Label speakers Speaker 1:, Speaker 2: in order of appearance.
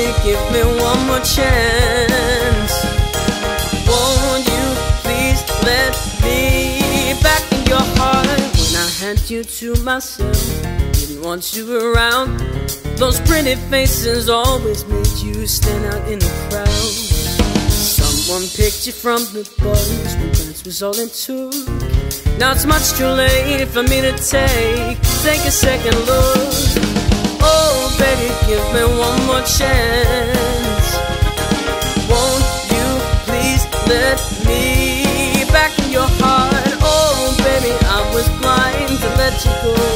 Speaker 1: give me one more chance. Won't you please let me back in your heart? When I had you to myself, didn't want you around. Those pretty faces always made you stand out in the crowd. Someone picked you from the boys, romance was all it took. Now it's much too late for me to take a second look. Oh baby, give me one more chance. Won't you please let me back in your heart? Oh baby, I was blind to let you go.